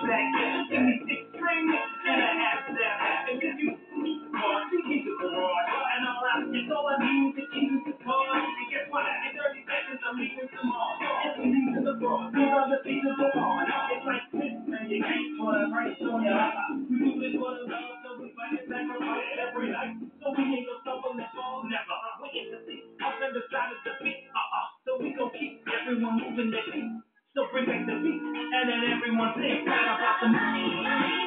back. Give me 6 strings and a half step. And if you you keep the garage. And all I need is Jesus to call. And guess what? In 30 seconds, I'm leaving tomorrow. If we leave to the floor, these are the things that go on. It's like this, man. You can't put a price on your life. We do this for the love, so we fight and sacrifice every night. So we ain't gonna stumble and fall, never. We in the seat, up on the side of the beat. So we gon' keep everyone moving their feet. So bring back the beat, and then everyone sing about the money.